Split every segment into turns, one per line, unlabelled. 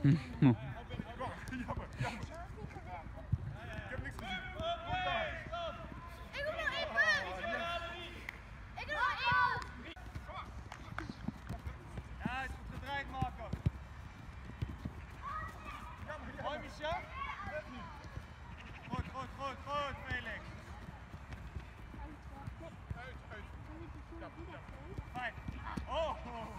Goed, Felix. Fijn. Oh.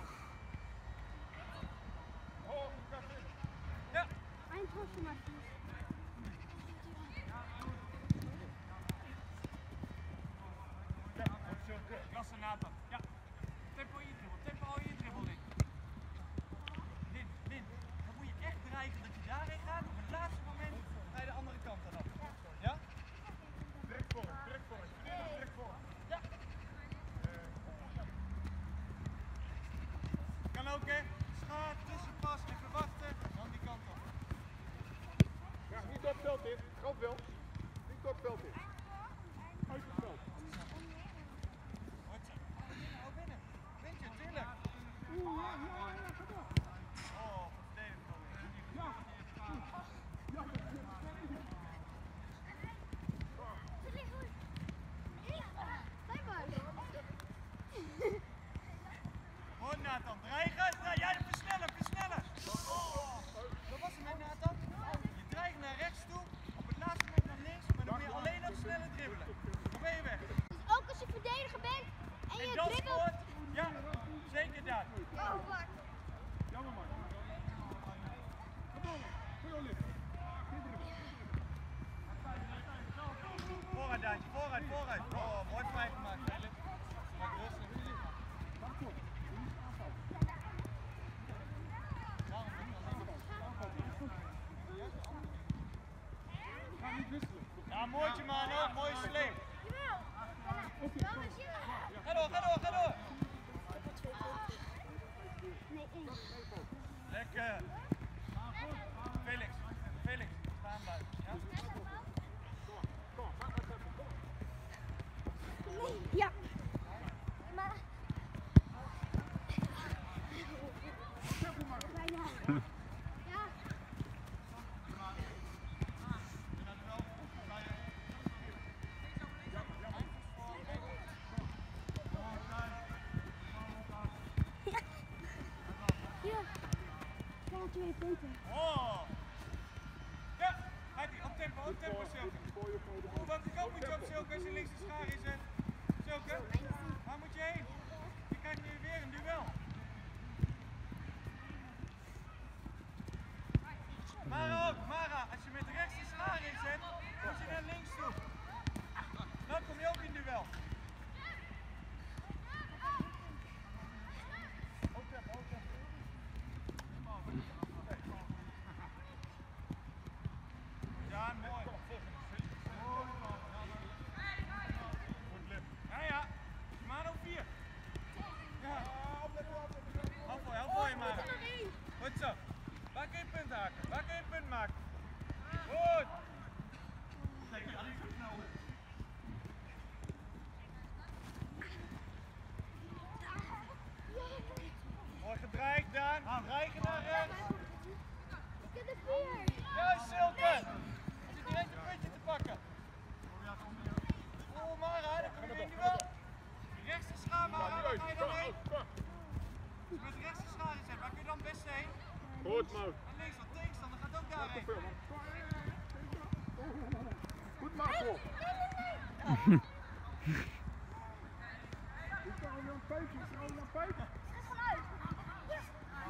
Ja. Klasse Nathan. Ja. Tempo in je dribbel. Tempo al in je dribbel in. Lin. Dan moet je echt dreigen dat je daarheen gaat. Op het laatste moment ga je de andere kant dan op. Ja? Direct voor. Ja. Kan ook hè. Schaar, tussenpas, even wachten. Dan die kant op.
Ja, niet op het veld in. Groot wel. Niet op het veld in. Uit het veld.
Binnen. Windje, tuurlijk. Oh, verdedigd alweer. Hoor Nathan, dreigen. Jij versnellen. Oh, dat was hem met Nathan. Je dreigt naar rechts toe, op het laatste moment naar links, maar dan moet je alleen op snelle dribbelen. Dan ben je weg.
Dus ook als je verdediger bent en je
dat
dribbelt.
sport, ja, zeker dat.
Oh, fuck.
Jammer man. Goed lift.
Vooruit Daantje, vooruit. Oh, mooi vrij gemaakt, Felix. Maak rustig. Ja, mooitje man, hoor. Mooie sling. Ga door. Lekker. Felix, staan blijven.
Ja. Maar... Ja. Twee punten.
Oh! Ja, gaat ie, op tempo Silke. Welke kant moet je op Silke als je links de schaar inzet? Silke, waar moet je heen? Je krijgt nu weer een duel. Mara, als je met rechts de schaar inzet, moet je naar links toe. Dan kom je ook in duel. Ja, mooi. Ja. Maro 4. Ja. Hou voor je, Mara. Goed zo. Waar kun je punt haken? Waar kun je punt maken? Goed. Mooi gedraaid, Daan. Dreigen naar rechts.
Ik heb er 4.
Juist, Silke. Er zit direct een puntje te pakken. Oh, Mara, daar kom je in duel. Rechts de schaar, Mara, waar ga je dan heen? Als je met rechts de schaar inzet, waar kun je dan het beste heen?
Goed man.
En links, want tegenstander gaat ook daarheen.
Goed Marco. Ik ga hem een peutje.
Het is vanuit. Yes.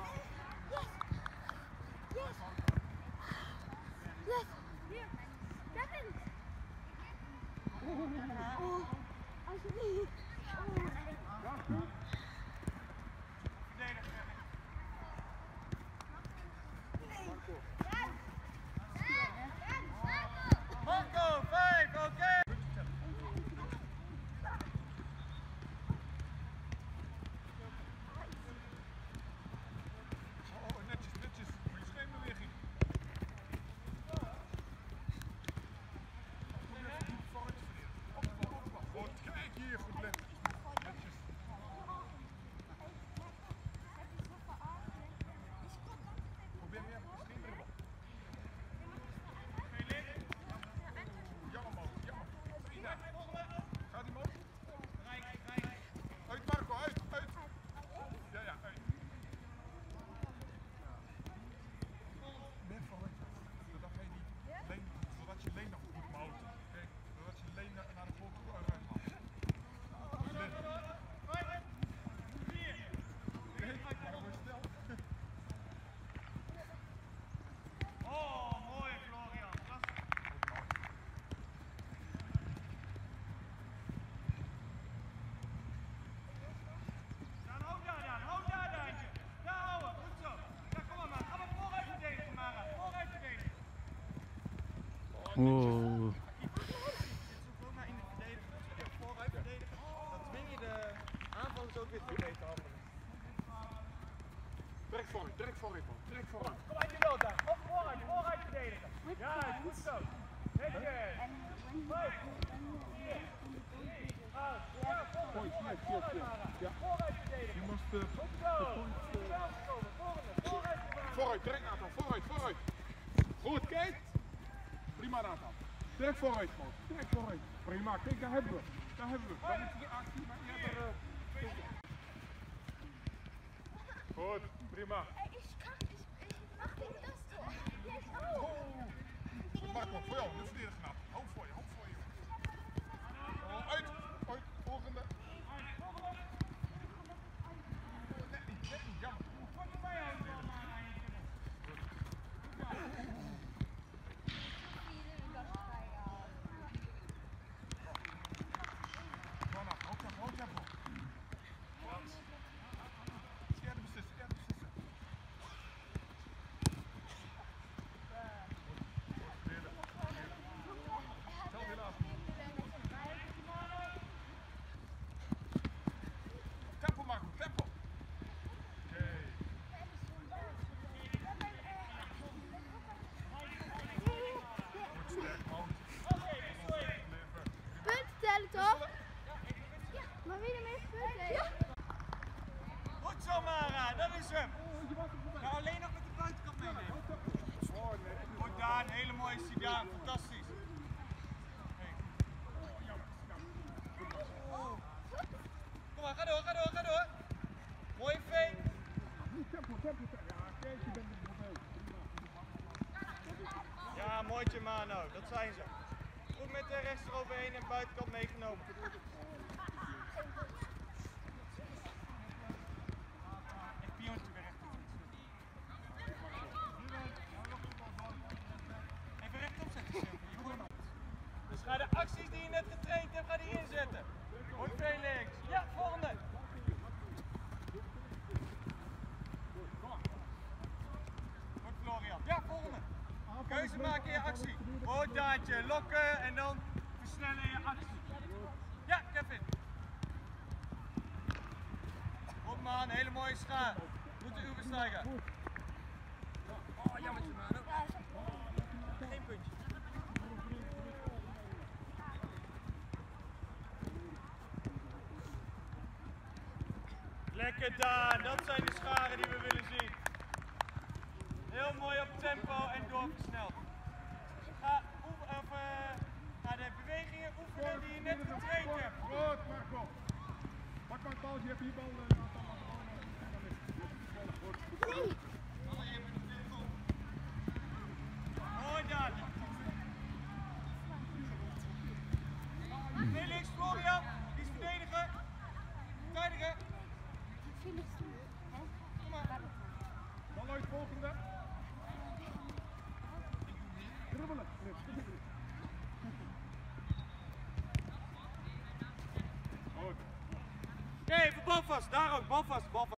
Hier. Kevin. Oh, alsjeblieft.
Ja, goed.
Verdedig, Marco, 5, oké.
Oh, netjes. Goeie scheenbeweging. Goed, kijk hier. Goed.
Wow.
Ook maar in de verdediger. Als je vooruit verdedigen, dan dwing je de aanvallers ook weer terug mee te handelen.
Direct vooruit man. Direct vooruit.
Kom uit je beeld daar. Op vooruit verdedigen. Ja, goed zo. Netjes.
Point, hier. Ja.
Vooruit verdedigen.
Je moest
Goed zo. Vooruit.
vooruit, direct Nathan, vooruit. Goed, kijk. Prima Nathan. Direct vooruit man. Direct vooruit. Prima, kijk daar hebben we. Dan moeten we de actie, maar je hebt er... Goed, prima.
Mag ik dat toch?
Marco, voor jou, dit verdedigen knap. Hoofd voor je. Uit, volgende. Net niet, jammer. Houd tempo. Scherpe beslissen. Tempo Marco, tempo.
Punten tellen toch? Maar wie er meer punten heeft?
Goed zo Mara, dat is hem. Ga alleen nog met de buitenkant meenemen. Goed Daan, hele mooie sigaar, fantastisch. Kom maar, ga door. Mooie vee.
Tempo. Ja, kijk, je bent er voorbij.
Ja, mooitje Mano, dat zijn ze. Goed met de rechts eroverheen en buitenkant meegenomen. Echt pionnetje weer recht. Even rechtop zetten. Dus ga de acties die je net getraind hebt, ga die inzetten. Goed Felix. Ja, volgende. Goed Florian. Ja, volgende. Keuze maken in je actie. Goed Daantje, lokken en dan versnellen in je actie. Ja, Kevin. Goed man, hele mooie schaar. Goed de Ubersteiger. Oh, jammertje man. Geen puntje. Lekker Daan, dat zijn de scharen die we willen zien. Heel mooi op tempo en doorversneld. Ga de bewegingen oefenen die je net getraind hebt.
Goed, Marco. Pak maar het bal, je hebt hier bal.
Mooi Daan. Felix, Florian, die is verdediger. Verdediger. Kom maar.
Bal uit, volgende. Dribbelen. Goed.
Oké, even bal vast. Daar ook, bal vast.